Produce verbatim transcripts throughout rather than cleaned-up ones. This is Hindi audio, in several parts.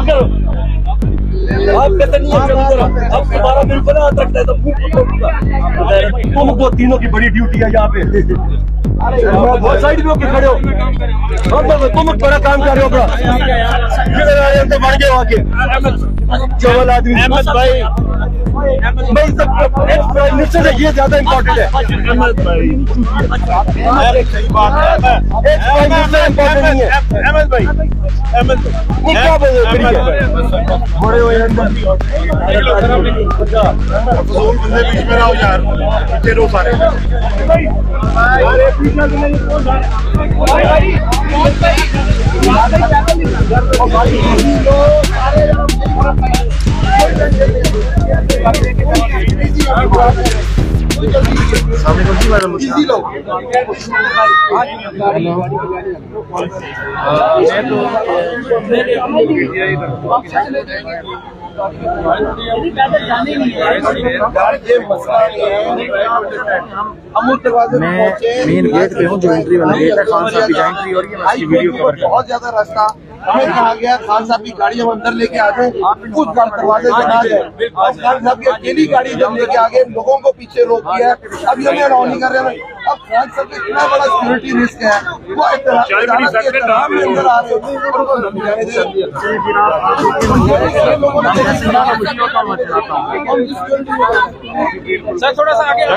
आप कहते नहीं है अब तुम्हारा मेरे को ना हाथ रखता है तो तुम दो तीनों की बड़ी ड्यूटी है यहाँ पे। बहुत साइड में होकर खड़े हो, तुम बड़ा काम कर रहे हो। तो बढ़ गए आके चौल आदमी अहमद भाई भाई सब प्राइम मिनिस्टर है, ये ज्यादा इम्पोर्टेंट है। अहमद भाई एक सही बात है, एक प्राइम मिनिस्टर इम्पोर्टेंट नहीं है। अहमद भाई अहमद भाई वो क्या बोल रहे हो? बड़े हो यार, बीच में रहो यार, पीछे रहो सारे। मैं मेन गेट पे हूँ, जो एंट्री वाला गेट है, खान साहब की एंट्री हो रही है। मैं वीडियो कवर कर, बहुत ज्यादा रास्ता हमें कहा गया खान साहब की गाड़ी हम अंदर लेके आ गए, कुछ दरवाजे से ना जाए, और खान साहब की अकेली गाड़ी जब लेके आ गए, लोगों को पीछे रोक दिया। अब ये अलाउ नहीं कर रहे हैं। अब खान साहब का इतना बड़ा सिक्योरिटी रिस्क है, वो अंदर आ रहे सर, थोड़ा सा आगे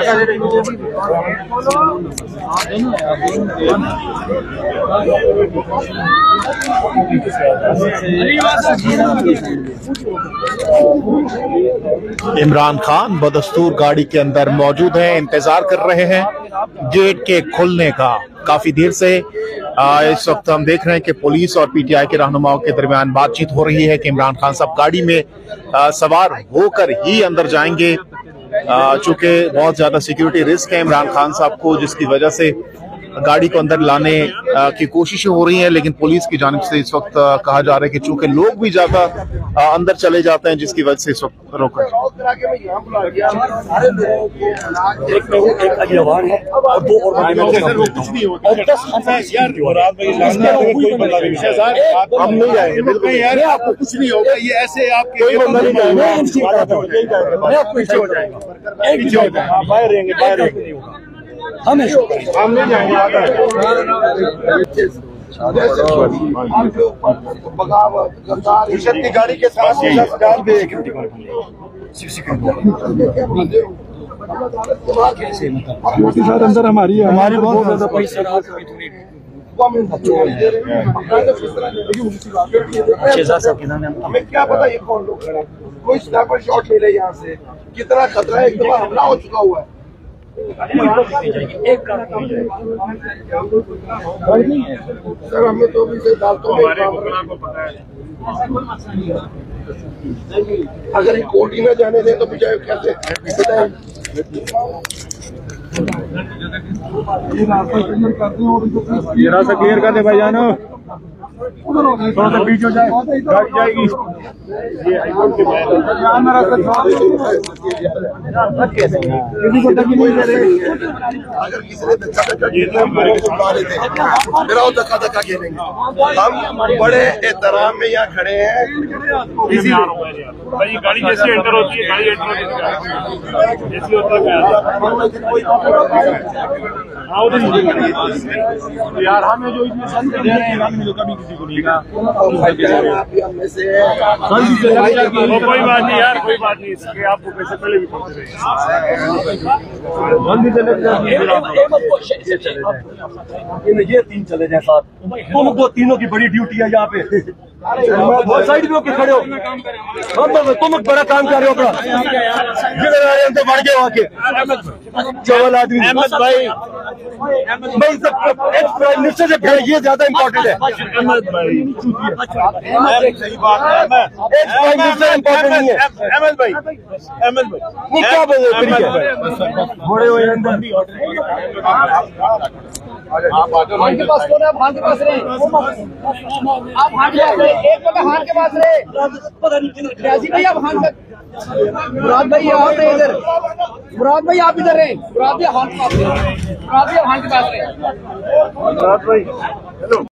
इमरान खान बदस्तूर गाड़ी के अंदर मौजूद हैं, इंतजार कर रहे हैं गेट के खुलने का। काफी देर से आ, इस वक्त हम देख रहे हैं कि पुलिस और पीटीआई के रहनुमाओं के दरमियान बातचीत हो रही है कि इमरान खान साहब गाड़ी में आ, सवार होकर ही अंदर जाएंगे। चूंकि बहुत ज्यादा सिक्योरिटी रिस्क है इमरान खान साहब को, जिसकी वजह से गाड़ी को अंदर लाने की कोशिशें हो रही हैं, लेकिन पुलिस की जानिब से इस वक्त कहा जा रहा है कि चूंकि लोग भी ज्यादा अंदर चले जाते हैं, जिसकी वजह से इस वक्त रोका। एक एक जवान है और दो और कुछ नहीं होगा। हम नहीं जाएंगे, बिल्कुल यार, आपको कुछ नहीं होगा। ये ऐसे आपके कोई बंदा नहीं जाएगा, आपको पीछे हो जाएगा, पीछे हो जाएगा, बाहर रहेंगे, बाहर रहेंगे, हम हम नहीं जाएंगे। गाड़ी के साथ अंदर हमारी हमारी बहुत ज्यादा पैसा। हमें क्या पता ये कौन लोग खड़े, कोई स्नाइपर शॉट मिले यहाँ से, कितना खतरा है, एक दफा हमला हो चुका हुआ है। सर हमें तो भी से दालतों में अगर ये कोर्ट ही न जाने दें तो मुझे कैसे ये रास्ता क्लियर कर दे भाई जानो, थोड़ा सा बीच हो जाए, गाड़ी जाएगी। ये हाईकोर्ट के बाहर किसी को धक्की नहीं दे रहे। अगर किसी ने धक्का धक्का किया मेरा वो धक्का धक्का खेलेंगे। हम बड़े एहतराम में यहाँ खड़े हैं। भाई गाड़ी जैसी एंटर होती है, गाड़ी एंटर होती है जैसी होता है यार, हमें जो इतने संत दे रहे हैं कभी किसी को नहीं। कोई बात नहीं यार, कोई बात नहीं, इसके आपको पैसे पहले भी पहुंच रहे। ये तीन चले जाए साथ, तुम दो तीनों की बड़ी ड्यूटी है यहाँ पे। बहुत साइड में होकर खड़े हो, तुम बड़ा काम कर रहे हो। तो बढ़ गए आके चौल आदमी अहमद भाई भाई सब एक प्राइम मिनिस्टर से, ये ज्यादा इम्पोर्टेंट है। अहमद भाई एक सही बात है, एक प्राइम मिनिस्टर इम्पोर्टेंट नहीं है। अहमद भाई अहमद भाई वो क्या बोल रहे हो? बड़े हो यार, हाथ के पास कौन है? आप हाथ के पास रहे, आप हाथ के पास रहे, एक जगह हाथ के पास रहे। रियाजी भाई आप हाथ का, मुराद भाई यहाँ पे इधर, मुराद भाई आप इधर रहे, मुराद भाई हाथ के पास रहे, मुराद भाई हाथ के पास रहे, मुराद भाई।